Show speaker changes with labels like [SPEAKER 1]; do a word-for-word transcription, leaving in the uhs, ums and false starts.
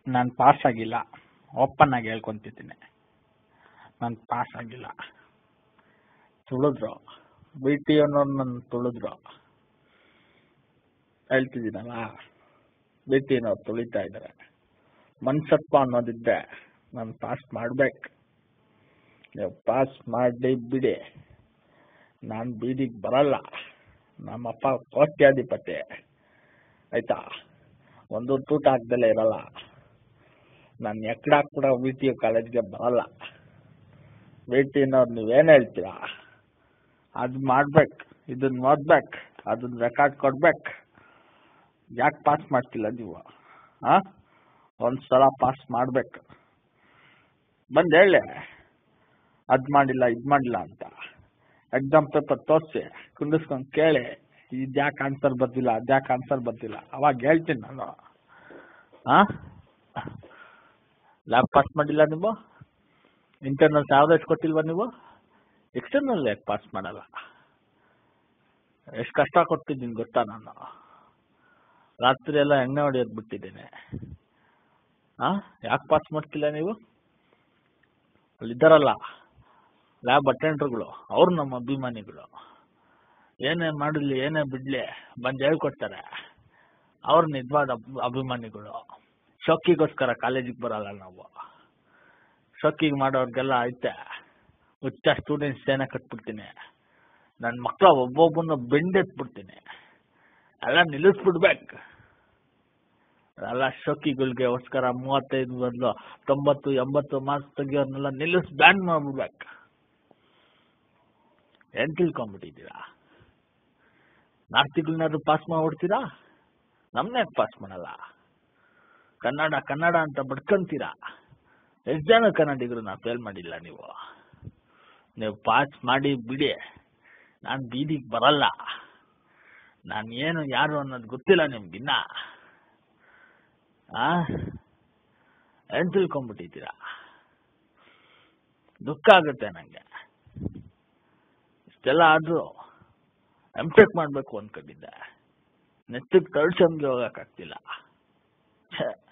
[SPEAKER 1] ನಾನು ಪಾಸ್ ಆಗಿಲ್ಲ, ಓಪನ್ ಆಗಿ ಹೇಳ್ಕೊಂತಿದ್ದೀನಿ. ನಾನು ಪಾಸ್ ಆಗಿಲ್ಲ. ತುಳಿದ್ರು ಬಿ ಟಿ ಅನ್ನೋರು ನನ್ನ ತುಳಿದ್ರು. ಹೇಳ್ತಿದ್ದೀನಲ್ಲ, ಬಿ ಟಿ ಅನ್ನೋರು ತುಳಿತಾ ಇದ್ದಾರೆ. ಮನ್ಸಪ್ಪ ಅನ್ನೋದಿದ್ದೆ ನಾನು ಪಾಸ್ ಮಾಡ್ಬೇಕು. ನೀವು ಪಾಸ್ ಮಾಡಿ ಬಿಡಿ, ನಾನು ಬೀದಿಗೆ ಬರಲ್ಲ. ನಮ್ಮಪ್ಪ ಕೋಟ್ಯಾಧಿಪತಿ ಆಯ್ತಾ, ಒಂದು ತೂಟ ಹಾಕ್ದಲ್ಲೇ ಇರಲ್ಲ. ನಾನು ಎಕ್ಕಡಾಕ್ ಕೂಡ ವಿ ಟಿ ಯು ಕಾಲೇಜ್ಗೆ ಬರಲ್ಲ. ವಿ ಟಿ ಅನ್ನೋರು ನೀವೇನು ಹೇಳ್ತೀರಾ ಅದು ಮಾಡ್ಬೇಕು, ಇದನ್ನ ಓದ್ಬೇಕು, ಅದನ್ನ ರೆಕಾರ್ಡ್ ಕೊಡ್ಬೇಕು. ಯಾಕೆ ಪಾಸ್ ಮಾಡ್ತಿಲ್ಲ ನೀವು? ಹಾಂ, ಒಂದು ಸಲ ಪಾಸ್ ಮಾಡ್ಬೇಕು. ಬಂದು ಹೇಳಿ ಅದು ಮಾಡಿಲ್ಲ ಇದು ಮಾಡಿಲ್ಲ ಅಂತ. ಎಕ್ಸಾಮ್ ಪೇಪರ್ ತೋರಿಸಿ ಕುಂಡಿಸ್ಕೊಂಡು ಕೇಳಿ, ಇದ್ಯಾಕೆ ಆನ್ಸರ್ ಬರ್ತಿಲ್ಲ ಅದ್ಯಾಕೆ ಆನ್ಸರ್ ಬರ್ತಿಲ್ಲ, ಅವಾಗ ಹೇಳ್ತೀನಿ ನಾನು. ಹಾಂ, ಲ್ಯಾಬ್ ಪಾಸ್ ಮಾಡಿಲ್ಲ ನೀವು? ಇಂಟರ್ನಲ್ಸ್ ಯಾವ್ದಾದ್ರು ಕೊಟ್ಟಿಲ್ವ ನೀವು? ಎಕ್ಸ್ಟರ್ನಲ್ ಯಾಕೆ ಪಾಸ್ ಮಾಡಲ್ಲ? ಎಷ್ಟು ಕಷ್ಟ ಕೊಟ್ಟಿದ್ದೀನಿ ಗೊತ್ತಾ ನಾನು? ರಾತ್ರಿ ಎಲ್ಲ ಎಣ್ಣೆ ಹೊಡೆಯೋದು ಬಿಟ್ಟಿದ್ದೀನಿ. ಹಾಂ, ಯಾಕೆ ಪಾಸ್ ಮಾಡ್ತಿಲ್ಲ ನೀವು? ಅಲ್ಲಿದ್ದಾರಲ್ಲ ಲ್ಯಾಬ್ ಅಟೆಂಡರ್ಗಳು, ಅವ್ರು ನಮ್ಮ ಅಭಿಮಾನಿಗಳು. ಏನೇ ಮಾಡಲಿ ಏನೇ ಬಿಡಲಿ ಬಂದು ಹೇಳ್ಕೊಡ್ತಾರೆ. ಅವ್ರು ನಿಜವಾದ ಅಭಿಮಾನಿಗಳು. ಶೋಕಿಗೋಸ್ಕರ ಕಾಲೇಜಿಗೆ ಬರಲ್ಲ ನಾವು. ಶೋಕಿಗೆ ಮಾಡೋರ್ಗೆಲ್ಲ ಐತೆ ಹುಚ್ಚ ಸ್ಟೂಡೆಂಟ್ಸ್ ಏನೇ ಕಟ್ಬಿಡ್ತೀನಿ. ನನ್ನ ಮಕ್ಕಳ ಒಬ್ಬೊಬ್ಬನ ಬೆಂಡೆತ್ಬಿಡ್ತೀನಿ. ಎಲ್ಲ ನಿಲ್ಲಿಸ್ಬಿಡ್ಬೇಕು. ಎಲ್ಲ ಶೋಕಿಗಳಿಗೋಸ್ಕರ ಮೂವತ್ತೈದು ಬದಲು ತೊಂಬತ್ತು ಎಂಬತ್ತು ಮಾರ್ಕ್ಸ್ ತೆಗಿಯೋರ್ನೆಲ್ಲ ನಿಲ್ಲಿಸ್ ಬ್ಯಾನ್ ಮಾಡ್ಬಿಡ್ಬೇಕು. ಏನು ತಿಳ್ಕೊಂಬಿಟ್ಟಿದ್ದೀರಾ? ನಾರ್ತಿಗಳನ್ನಾದ್ರು ಪಾಸ್ ಮಾಡ್ಬಿಡ್ತೀರಾ, ನಮ್ಮನ್ನೇ ಪಾಸ್ ಮಾಡಲ್ಲ. ಕನ್ನಡ ಕನ್ನಡ ಅಂತ ಬಡ್ಕೊಂತೀರಾ. ಎಷ್ಟು ಜನ ಕನ್ನಡಿಗರು ನಾವು ಫೇಲ್ ಮಾಡಿಲ್ಲ. ನೀವು ನೀವು ಪಾಸ್ ಮಾಡಿ ಬಿಡಿ, ನಾನು ಬೀದಿಗೆ ಬರಲ್ಲ. ನಾನು ಏನು ಯಾರು ಅನ್ನೋದು ಗೊತ್ತಿಲ್ಲ ನಿಮ್ಗಿನ್ನ. ಆ ಏನು ತಿಳ್ಕೊಂಬಿಟ್ಟಿದ್ದೀರಾ? ದುಃಖ ಆಗುತ್ತೆ ನನಗೆ. ಇಷ್ಟೆಲ್ಲ ಆದರೂ ಎಮ್ ಟೆಕ್ ಮಾಡಬೇಕು ಅಂದ್ಕೊಂಡಿದ್ದೆ, ನೆತ್ತಿಗೆ ತಳ್ಸಮ್ಗೆ ಹೋಗೋಕ್ಕಾಗ್ತಿಲ್ಲ. ಛೇ.